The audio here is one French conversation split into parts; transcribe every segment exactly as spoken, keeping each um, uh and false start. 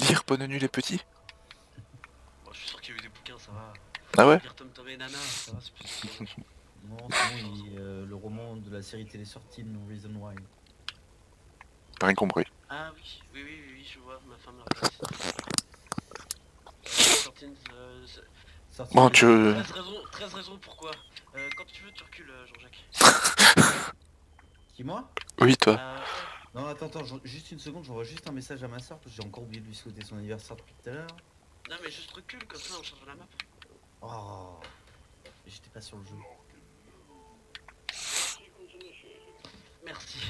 lire Bonne nuit les petits? Bon, je suis sûr qu'il y a eu des bouquins, ça va. Ah ouais? Lire Tom Tom et Nana, ça va, c'est plus simple. Non, sinon il, euh, le roman de la série télé sortie No Reason Why. Rien compris. Ah oui, oui, oui, oui, oui, je vois, ma femme l'a regardé ça. Euh, sorti, euh, Sortie Bon, de- tu... treize raisons, treize raisons pourquoi. Euh, quand tu veux, tu recules, euh, Jean-Jacques. Qui, moi? Oui, toi. Euh, ouais. Non, attends, attends, j'en- juste une seconde, j'envoie juste un message à ma soeur parce que j'ai encore oublié de lui souhaiter son anniversaire depuis tout à l'heure. Non, mais juste recule, comme ça, on change la map. Oh, j'étais pas sur le jeu. Merci.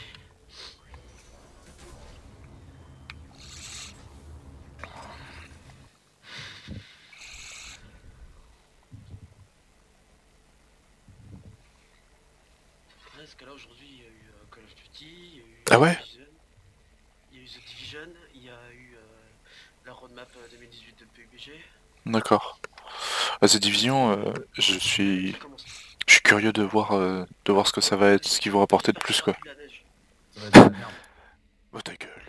Ouais, parce que là, aujourd'hui, il y a eu euh, Call of Duty, il y a eu Ah ouais? The Division, il y a eu The Division, il y a eu euh, la roadmap euh, deux mille dix-huit de P U B G. D'accord. À cette division, euh, je suis... Ça commence. Je suis curieux de voir, euh, de voir ce que ça va être, ce qu'ils vont rapporter de plus, quoi. La neige. Ça va être de la merde. Oh ta gueule.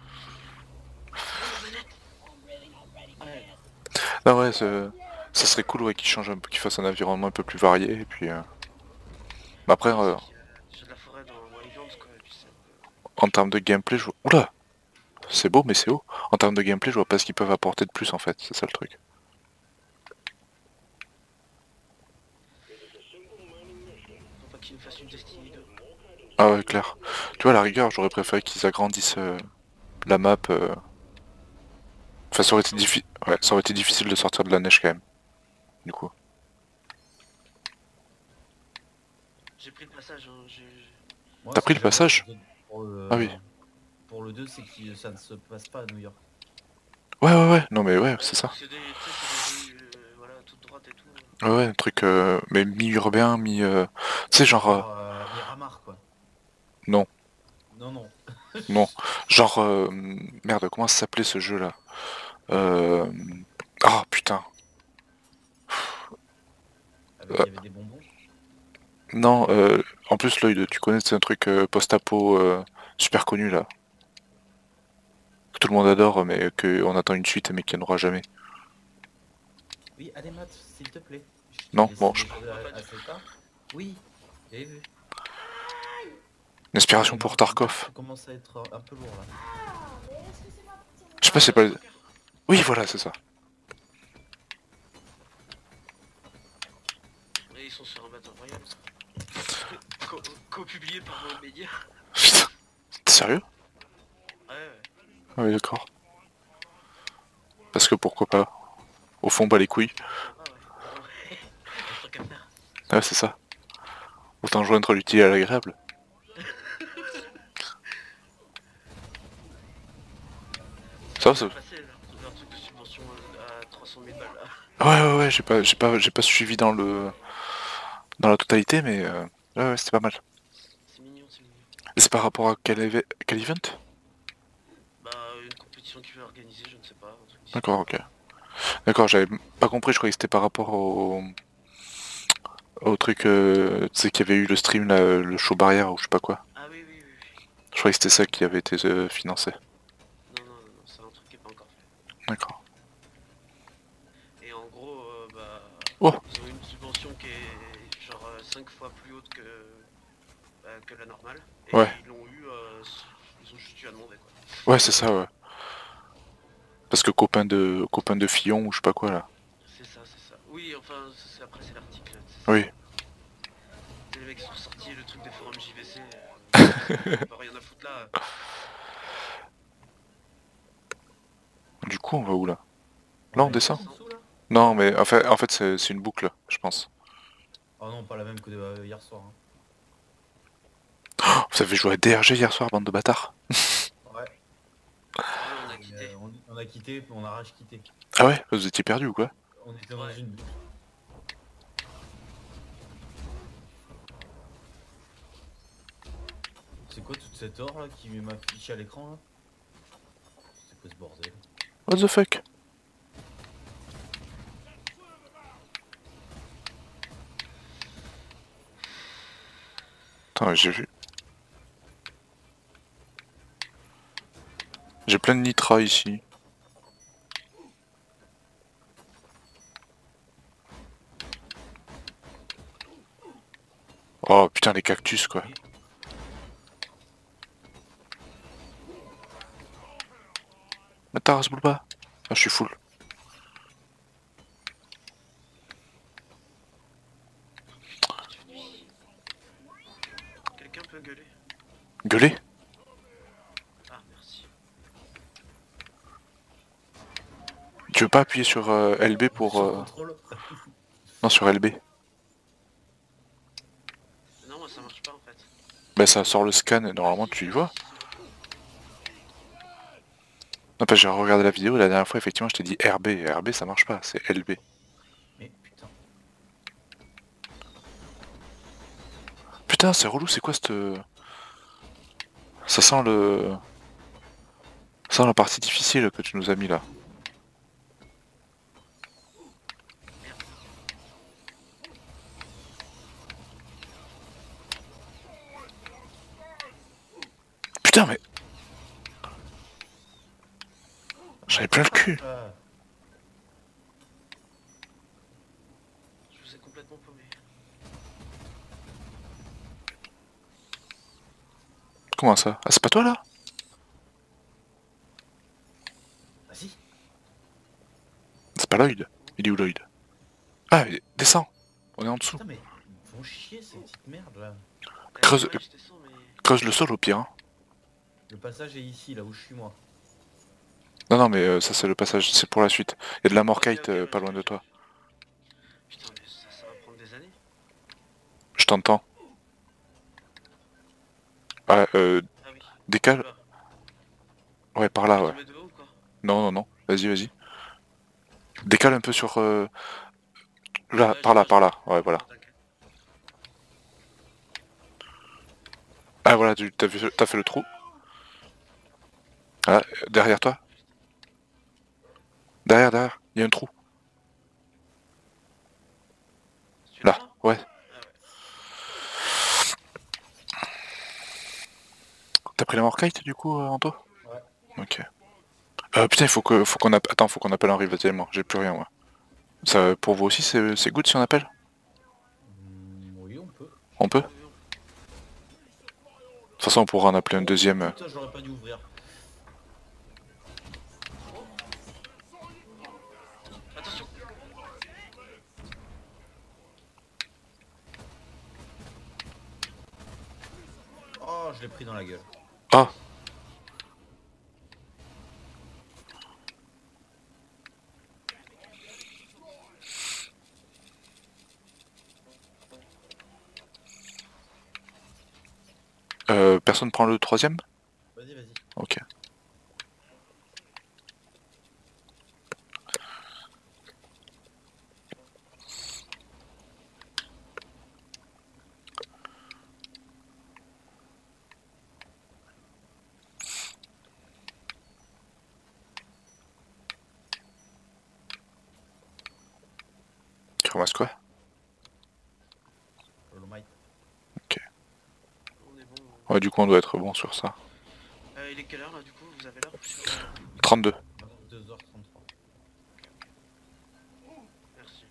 Ouais. Non ouais, ça ça serait cool ouais, qu'ils changent un peu, qu'ils fassent un environnement un peu plus varié, et puis... Euh... Bah après, euh, Il y a déjà de la forêt dans Wildlands, quoi, et puis c'est un peu... en termes de gameplay, je vois... Oula! C'est beau, mais c'est haut. En termes de gameplay, je vois pas ce qu'ils peuvent apporter de plus, en fait. C'est ça le truc. Faut pas qu'ils nous fassent une Destiny deux. Ah ouais, clair. Tu vois, à la rigueur, j'aurais préféré qu'ils agrandissent euh, la map... Euh... Enfin, ça aurait été diffi- ouais, ça aurait été difficile de sortir de la neige, quand même. Du coup. J'ai pris le passage, hein, j'ai... Moi, T'as ce que pris le j'aime passage? pour le, Ah oui. pour le deux, c'est que ça ne se passe pas à New York. Ouais, ouais, ouais. Non mais ouais, c'est ça. C'est des, tu sais, c'est des rues, euh, voilà, toutes droites et tout. Ouais, ouais, un truc... Euh... Mais mi-urbain, mi... Euh... Tu sais, genre... euh, Genre euh, Miramar, quoi. Non. Non, non. Non. Genre... Euh... Merde, comment ça s'appelait ce jeu-là? Euh... Ah, putain. Avec, Euh, il y avait des bonbons. Non, euh, en plus Lloyd, tu connais, c'est un truc euh, post-apo euh, super connu là. Que tout le monde adore, mais qu'on attend une suite, mais qu'il n'y en aura jamais. Oui, allez, Matt, s'il te plaît. Je t'ai Non, laissé bon, je... déjà à, à cet art. Oui, j'ai vu. Une inspiration Ouais, pour Matt, Tarkov. ça commence à être un peu lourd là. Je sais pas si c'est pas... Oui, voilà, c'est ça. Et ils sont sur un Battle Royale. Co- Co-publié par Mohamed Media. Putain, t'es sérieux? Ouais, ouais. Ah oui, d'accord. Parce que pourquoi pas? Au fond, bah les couilles. Pourquoi pas, ouais. Bah ouais. Y'a un truc à faire. Ah ouais, c'est ça. Autant joindre l'utile à l'agréable. Ça, ça... C'est passé, là. Leur truc de subvention à trois cent mille balles, là. Ouais, ouais, ouais, j'ai pas, j'ai pas, j'ai pas suivi dans le... dans la totalité, mais... Euh... Ouais, ouais, c'était pas mal. C'est mignon, c'est mignon. Et c'est par rapport à quel, éve- quel event? Bah, une compétition qui veut organiser, je ne sais pas. Un truc d'ici. D'accord, ok. D'accord, j'avais pas compris, je croyais que c'était par rapport au... au truc, euh, tu sais qu'il y avait eu le stream, là, le show barrière ou je sais pas quoi. Ah oui, oui, oui, oui. Je croyais que c'était ça qui avait été euh, financé. Non, non, non, non, c'est un truc qui est pas encore fait. D'accord. Et en gros, euh, bah, Oh! ils ont une subvention qui est genre cinq fois plus haute que, bah, que la normale. Et Ouais. ils l'ont eu, euh, ils ont juste eu à demander, quoi. Ouais, c'est ça, ouais. Parce que copain de copain de Fillon ou je sais pas quoi, là. C'est ça, c'est ça. Oui, enfin, c'est- après c'est l'article. Oui. C'est les mecs qui sont sortis le truc des forums J V C. Euh, pas rien à foutre là. Du coup, on va où, là? Là, on Ouais, descend? en dessous, là. Non, mais en fait, en fait c'est c'est une boucle, je pense. Oh non, pas la même que de, euh, hier soir. Hein. Oh, vous avez joué à D R G hier soir, bande de bâtards? Ouais. Ouais, on a quitté. Euh, on, on a quitté, on a rage quitté. Ah ouais? Vous étiez perdu ou quoi? On était dans Ouais. une boucle. C'est quoi toute cette or là qui m'affiche à l'écran là? C'est quoi ce bordel? What the fuck? Attends, j'ai vu. J'ai plein de nitra ici. Oh putain, les cactus quoi. Attends, se boule pas. Ah, je suis full. Quelqu'un peut gueuler? Gueuler? Ah, merci. Tu veux pas appuyer sur euh, L B pour... Sur Euh... contrôle. Non, sur L B. Non, moi ça marche pas en fait. Bah ça sort le scan et normalement tu y vois. Non, parce que j'ai regardé la vidéo la dernière fois, effectivement, je t'ai dit R B. R B, ça marche pas, c'est L B. Mais putain. Putain, c'est relou, c'est quoi cette... Ça sent le... Ça sent la partie difficile que tu nous as mis là. Putain, mais... J'en ai plein le cul. Ah, Je vous ai complètement paumé. Comment ça? Ah, c'est pas toi là? vas-y. C'est pas Lloyd. Il est où Lloyd? Ah, il- descends. On est en dessous. Putain mais ils me font chier ces petites merdes là. Creuse- Euh, ouais, je descends, mais... Creuse le sol au pire. Hein. Le passage est ici, là où je suis moi. Non, non, mais euh, ça c'est le passage, c'est pour la suite. Il y a de la Ok, morkite ok, euh, ouais, pas loin je- de toi. Putain, mais ça, ça va prendre des années. Je t'entends. Ouais, euh, Ah oui. décale. Oula. Ouais, par là, Tu ouais. mets de haut ou quoi? Non, non, non. Vas-y, vas-y. Décale un peu sur... Euh... Là, Ouais, par je là, vois, par je là. vois. Ouais, voilà. Non, t'inquiète. Ah, voilà, tu t'as vu- t'as fait le trou. Ah, euh, derrière toi. Derrière, derrière. Il y a un trou. Celui-là Là, là? ouais. Ah ouais. T'as pris la morkite du coup, euh, Anto? Ouais. Ok. Euh, putain, il faut que, faut qu'on appelle... Attends, faut qu'on appelle un ravitaillement. J'ai plus rien, moi. Ça, pour vous aussi, c'est c'est good si on appelle? Hmm, oui on peut. On peut? De Oui, on- toute façon, on pourra en appeler un deuxième. euh. Putain j'aurais pas dû ouvrir. Attention. Oh je l'ai pris dans la gueule. Ah! Euh, personne prend le troisième? Vas-y vas-y. Ok. Tu ramasses quoi? Holomite. Ok. On est bon. Ouais, du coup, on doit être bon sur ça. Euh, il est quelle heure là du coup? Vous avez l'heure sur... euh, trente-deux. deux heures trente-trois. Merci.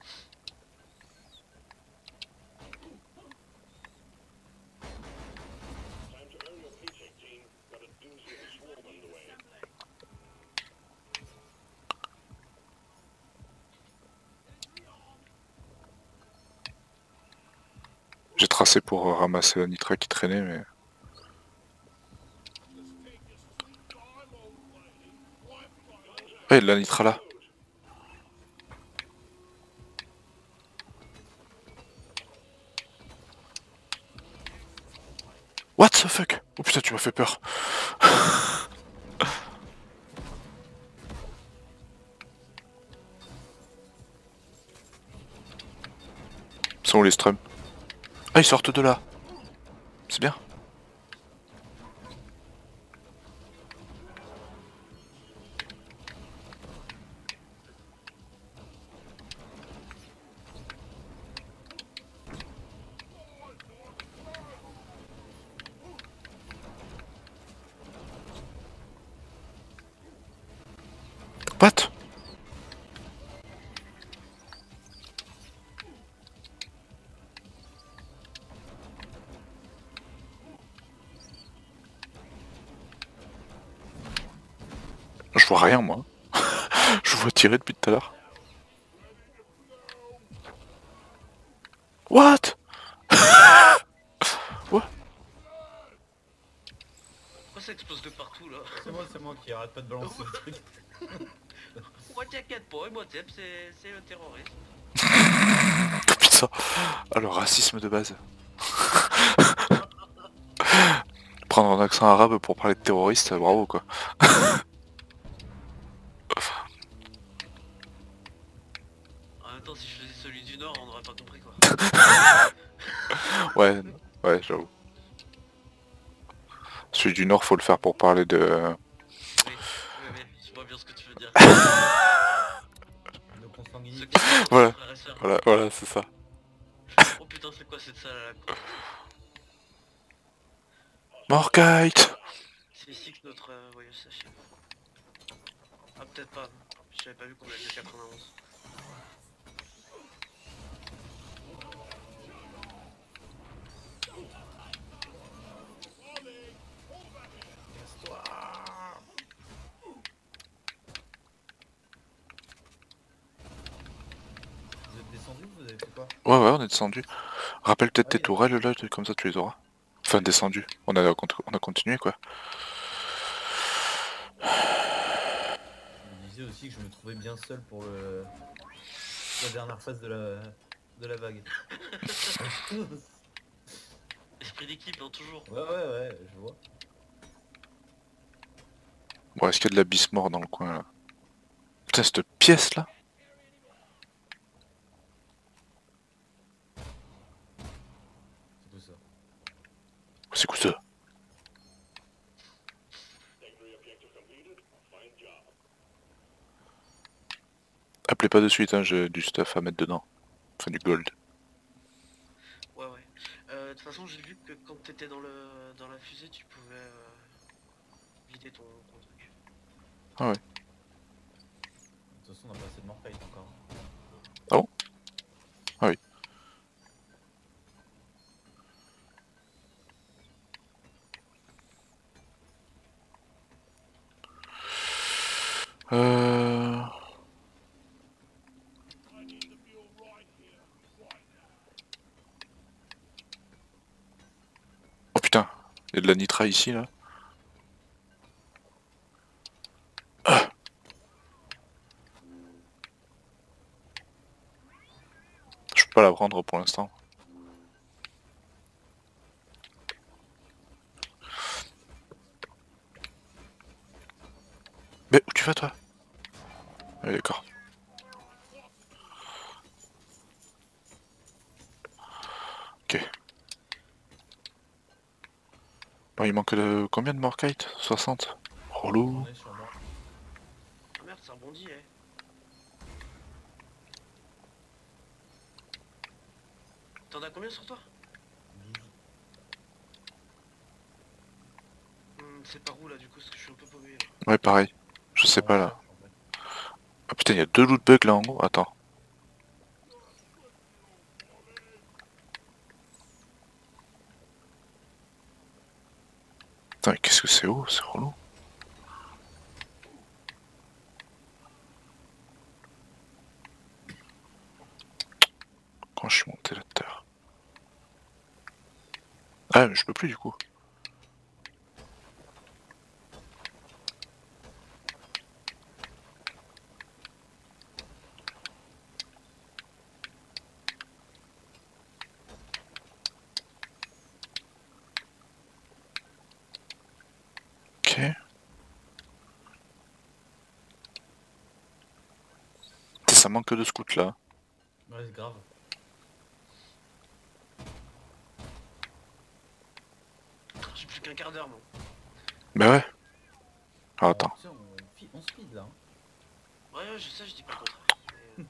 J'ai tracé pour euh, ramasser la nitra qui traînait, mais... Ah, il y a de la nitra là. What the fuck? Oh putain, tu m'as fait peur. Sont où les strums? Ah, ils sortent de là. C'est bien. What? Je vois rien moi. Je vois tirer depuis tout à l'heure. What? What? Pourquoi ça explose de partout là? C'est moi, c'est moi qui arrête pas de balancer le truc. Moi t'inquiète pas, moi Zep c'est c'est un terroriste. Putain. Ah, le racisme de base. Prendre un accent arabe pour parler de terroriste, bravo quoi. En même temps si je faisais celui du nord on n'aurait pas compris quoi. Ouais, ouais, j'avoue. Celui du Nord, faut le faire pour parler de... Oui, oui, oui, je vois bien ce que tu veux dire. De Ceux consanguinité. qui sont Voilà. frères et sœurs. Voilà, voilà, c'est ça. Oh putain c'est quoi cette salle à la con? Morkite! C'est ici que notre euh, voyage s'achève. Ah peut-être pas, j'avais pas vu qu'on avait quatre-vingt-onze. Casse-toi. Vous êtes descendu ou vous avez fait quoi? Ouais, ouais, on est descendu. Rappelle peut-être Ah tes oui. tourelles là, comme ça tu les auras. Enfin, descendu. On a, on a continué quoi. Je me disais aussi que je me trouvais bien seul pour le... la dernière phase de la, de la vague. Esprit d'équipe hein, toujours. Ouais, ouais, ouais, je vois. Bon, est-ce qu'il y a de la Bismore dans le coin là? Putain, cette pièce là? C'est tout ça. C'est quoi ça? Appelez pas de suite, hein, j'ai du stuff à mettre dedans. Enfin, du gold. Ouais ouais. Euh, de toute façon j'ai vu que quand t'étais dans le dans la fusée tu pouvais euh, vider ton, ton truc. Ah ouais. De toute façon, on a pas assez de morkite encore. Ah bon? Ah oui. Euh... Oh putain, il y a de la nitra ici là. Ah, je peux pas la prendre pour l'instant. Mais où tu vas toi? Ah oui, d'accord. Ok. Bon, il manque de combien de morkite? soixante. Relou. On est sur moi. Ah merde ça rebondit eh. T'en as combien sur toi? Hmm, c'est par où là du coup parce que je suis un peu paumé là. Ouais, pareil. Je sais On pas là. cherche, en fait. Ah putain, il y a deux loot bugs là en haut. Attends. Putain, mais qu'est-ce que c'est haut? C'est relou. Quand je suis monté là-dedans. Ah, mais je peux plus du coup. Ok. Putain, ça manque de scouts là. Ouais, c'est grave. J'ai plus qu'un quart d'heure moi. Bah ouais. Ah, On- attends. tu sais, on, fi- on speed là. Hein. Ouais ouais je sais je dis pas le contraire. Mais, euh,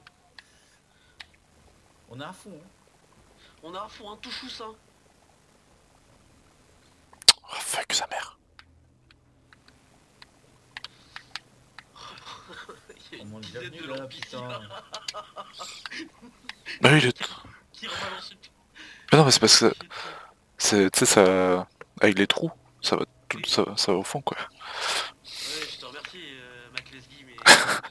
On est à fond. Hein. on a un fond un tout chou ça. Oh fuck sa mère. Il y a On une monte dizaine bienvenue de là, lampes ici putain. là Bah oui, il est... qui rebalancent une... Mais non, mais c'est parce que Shit. c'est, tu sais, ça, avec les trous, ça va tout, ça, ça va au fond quoi. Ouais je te remercie. Euh... euh, Mac Lesguy, mais...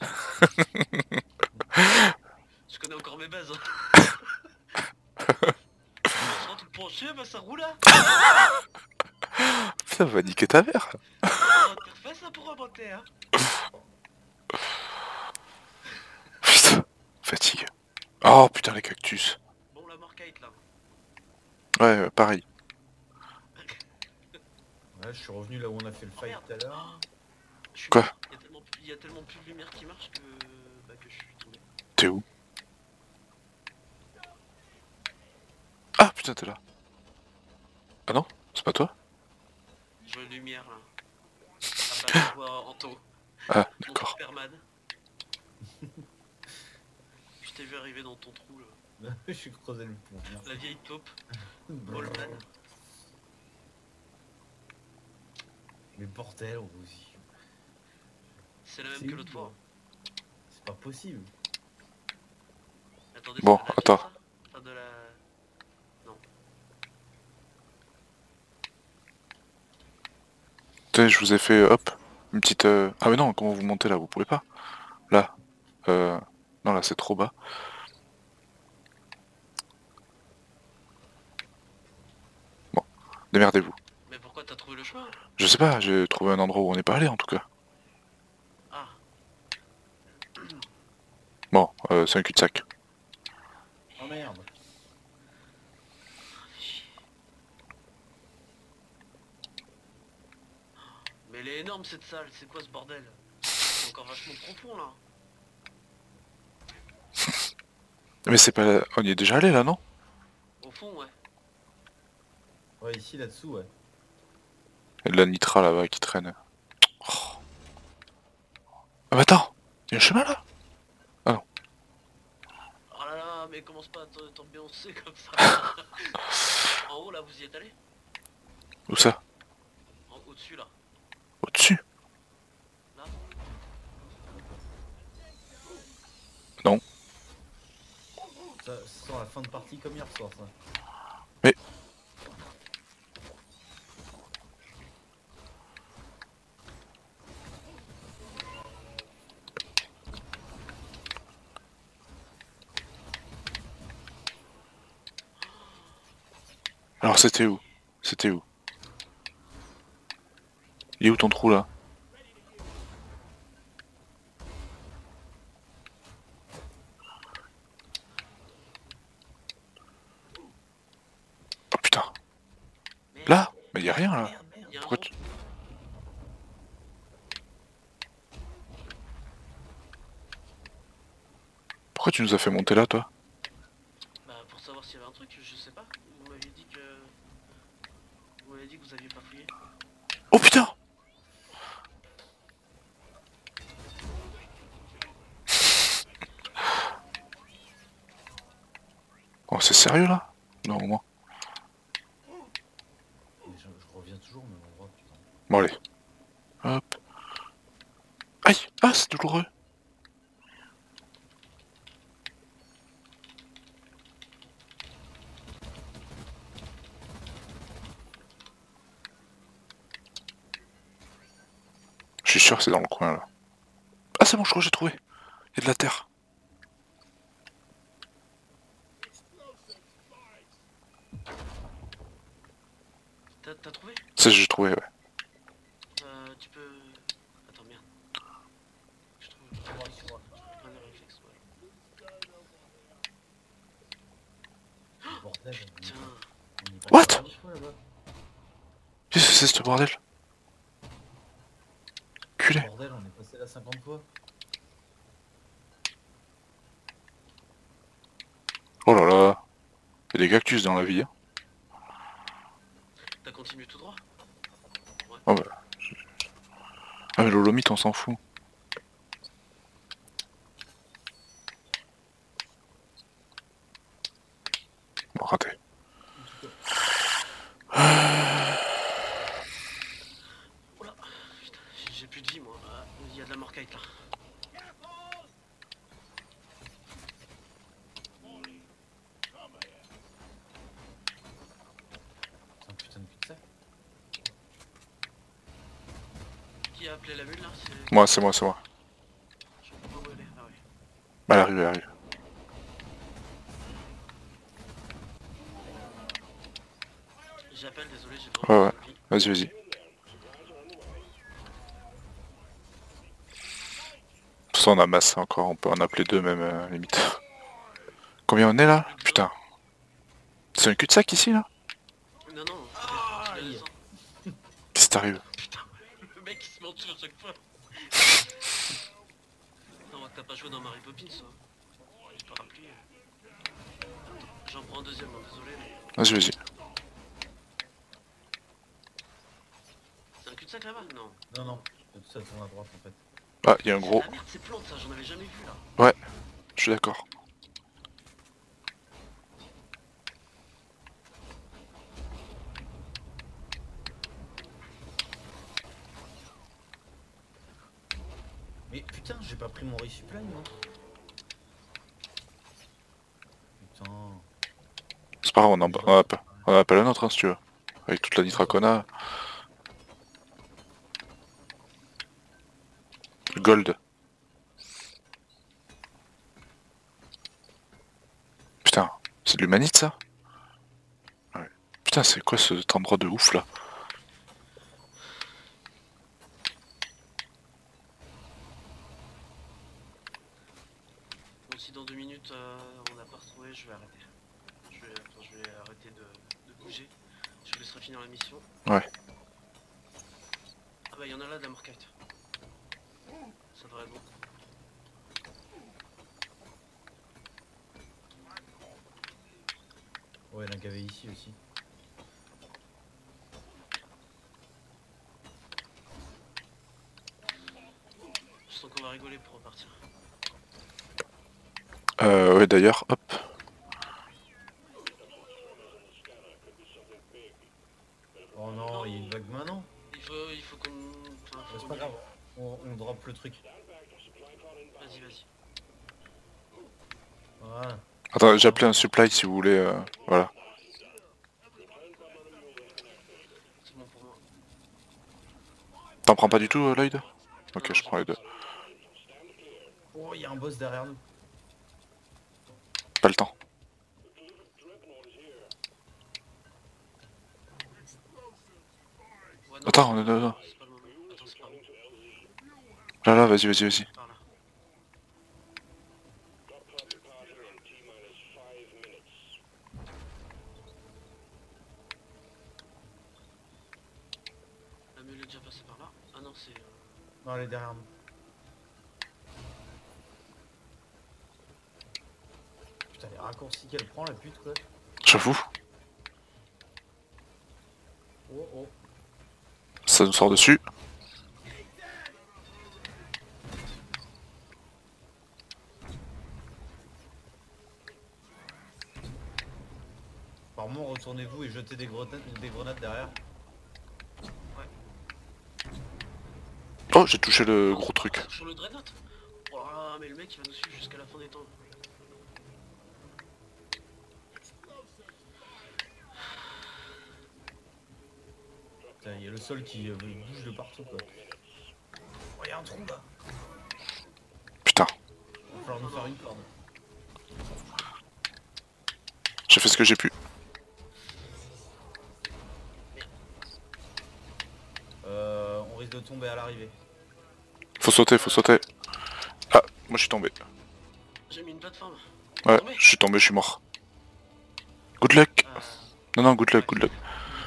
Je connais encore mes bases. Hein. On se rend tout penché, bah ça roule là. Putain, va niquer ta mère. Interface là pour remonter, hein. Putain, fatigue. Oh putain, les cactus. Bon, la Morkite là. Ouais, euh, pareil. Ouais, je suis revenu là où on a fait le fight tout à l'heure. Je suis Quoi? mort. Il y a tellement, il y a tellement plus de lumière qui marche que, bah, que je suis tombé. T'es où? Ah putain, t'es là. Ah non? C'est pas toi? Je vois une lumière là. Ah bah je vois Anto. Ah, Mon d'accord. Superman. Je t'ai vu arriver dans ton trou là. Je suis creusé le pont. Merci. La vieille taupe. Bolman. Mais bordel, aussi. C'est la même C'est que où, l'autre toi? fois. C'est pas possible. Attendez, Bon, c'est de la attends. viande, ça Enfin, de la... Non. Tu sais, je vous ai fait, hop, une petite... euh, Ah mais non, comment vous montez là? Vous pouvez pas? Là. Euh... Non, là, c'est trop bas. Bon, démerdez-vous. Mais pourquoi t'as trouvé le chemin? Je sais pas, j'ai trouvé un endroit où on n'est pas allé, en tout cas. Ah. Bon, euh, c'est un cul-de-sac. Oh merde. Mais elle est énorme cette salle, c'est quoi ce bordel? C'est encore vachement profond là. Mais c'est pas... On y est déjà allé, là, non? Au fond, ouais. Ouais, ici, là-dessous, ouais. Il y a de la nitra là-bas qui traîne. Oh. Ah mais attends, il y a un chemin là? Oh là là, mais commence pas à t- t'ambiancer comme ça. En haut là, vous y êtes allé? Où ça? En au-dessus là. Au-dessus? Là. Non. Ça, ça sent la fin de partie comme hier soir, ça. Mais... Alors c'était où? C'était où? Il est où ton trou là? Oh putain. Merde. Là? Mais y a rien là. Merde, merde. Y a un Pourquoi trou. tu... Pourquoi tu nous as fait monter là toi? Bah pour savoir s'il y avait un truc, je sais pas. Vous m'aviez dit que... Vous m'avez dit que vous aviez pas fouillé. Oh putain! Oh c'est sérieux là? Non au moins. Mais Je, je reviens toujours au même endroit, putain. Bon allez. Hop. Aïe! Ah c'est douloureux! Je suis sûr que c'est dans le coin là. Ah c'est bon, je crois que j'ai trouvé. Il y a de la terre. T'as t'as trouvé? Ça j'ai trouvé, ouais. Euh, tu peux... Attends, merde. Je trouve... Je trouve pas le réflexe, ouais. Bordel. on est Putain. pas- on est pas What? parti une fois, là-bas. Qu'est-ce que c'est ce bordel? Culé. Bordel, on est passé là cinquante fois. Oh là là. Il y a des cactus dans la vie. Hein. T'as continué tout droit? Oh bah. Ah mais l'holomite on s'en fout. Bon raté. Oula. Putain, j'ai- j'ai plus de vie moi. Ah, il y a de la Morkite là. C'est un putain de cul-de-sac. Qui a appelé la mule là? C'est... Moi c'est moi, c'est moi. Elle arrive, elle arrive. J'appelle, désolé, j'ai Ouais, besoin ouais. de vie. Vas-y, vas-y. De toute façon, on a masse encore, on peut en appeler deux même, euh, limite. Combien on est là? Putain. C'est un cul-de-sac ici, là? Non, non, Ah, c'était aïe. intéressant. Qu'est-ce qui t'arrive? Putain, le mec il se met en dessous à chaque fois. Non, t'as pas joué dans Mary Poppins, ça. J'ai pas rappelé. J'en prends un deuxième, hein, désolé. mais- Vas-y, vas-y. C'est un cul-de-sac là-bas? Non. Non, non, tout ça tourne à droite en fait. Ah, il y a un C'est de gros... la merde, ces plantes, ça, j'en avais jamais vu là. Ouais, je suis d'accord. Mais putain, j'ai pas pris mon resupply moi. Putain. C'est pas grave, on en, on en appelle, on en appelle un autre, hein, si tu veux. Avec toute la nitra qu'on a. Gold. Putain, c'est de l'humanite, ça? Ouais. Putain, c'est quoi cet endroit de ouf, là? Bon, si dans deux minutes euh, on n'a pas retrouvé, je vais arrêter. Je vais, enfin, je vais arrêter de, de bouger. Je vous laisserai finir la mission. Ouais. Ah bah, il y en a là de la morkite. Ça devrait être bon. Ouais, il y en a gavé ici aussi. Je sens qu'on va rigoler pour repartir. Euh, ouais, d'ailleurs, hop. Oh non, il y a une vague maintenant. Il faut, il faut qu'on... Enfin, faut C'est qu'on pas y grave, on, on drop le truc. aille. Vas-y, vas-y. Voilà. Attends, j'ai appelé un supply si vous voulez. Euh... Voilà. C'est bon pour moi. T'en prends pas du tout, euh, Lloyd? Ok, Non, je prends les deux. Oh, il y a un boss derrière nous. Pas le temps. Ouais, non, Attends, c'est on est pas- dedans. c'est pas le moment. Attends, c'est pas bon. Là, là, vas-y, vas-y, vas-y. Par là. La mule est déjà passée par là. Ah non, c'est... euh, Non, elle est derrière nous. Putain, les raccourcis qu'elle prend la pute quoi. J'avoue, Oh oh. ça nous sort dessus. Par moment, retournez-vous et jetez des grenades, des grenades derrière. Oh, j'ai touché le gros truc. Sur le dreadnought. Oh là, mais le mec il va nous suivre jusqu'à la fin des temps. Putain, il y a le sol qui euh, bouge de partout quoi. Oh, il y a un trou là. Putain, Il va falloir nous faire une corde. j'ai fait ce que j'ai pu. Euh, on risque de tomber à l'arrivée. Faut sauter, faut sauter. Ah, moi je suis tombé. J'ai mis une plateforme. Ouais, Tombé. je suis tombé, je suis mort. Good luck. Euh, Non, non, good luck, good luck.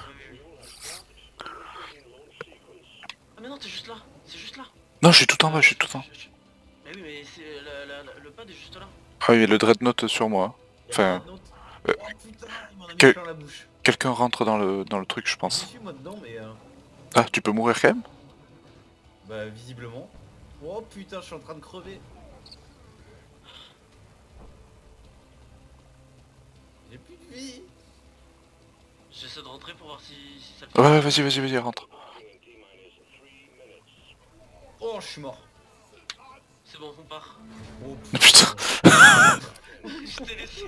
Ah mais non, t'es juste là. C'est juste là. Non, je suis tout en bas, je suis tout en bas. Mais oui, mais c'est la- la- la- le pad est juste là. Ah oui, le dreadnought sur moi. Il y a Enfin, pas de note. euh, Oh putain, il m'en a mis quel- plein la bouche. quelqu'un rentre dans le, dans le truc, je Je pense. suis moi dedans, mais euh, Ah, tu peux mourir quand même? bah visiblement. Oh putain, je suis en train de crever. J'ai plus de vie. J'essaie de rentrer pour voir si, si ça le fait. Ouais, ouais, vas-y, vas-y, vas-y, rentre. Oh, je suis mort. C'est bon, on part. Oh Putain. Je t'ai laissé.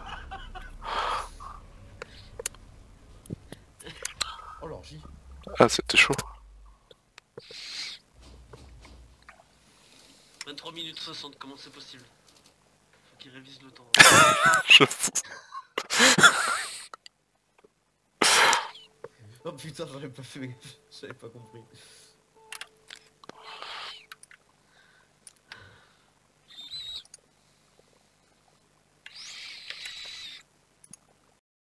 Oh l'orgie. Ah, c'était chaud. vingt-trois minutes soixante, comment c'est possible? qui révise le temps. J'avoue. Oh putain, j'aurais pas fait, j'avais pas compris.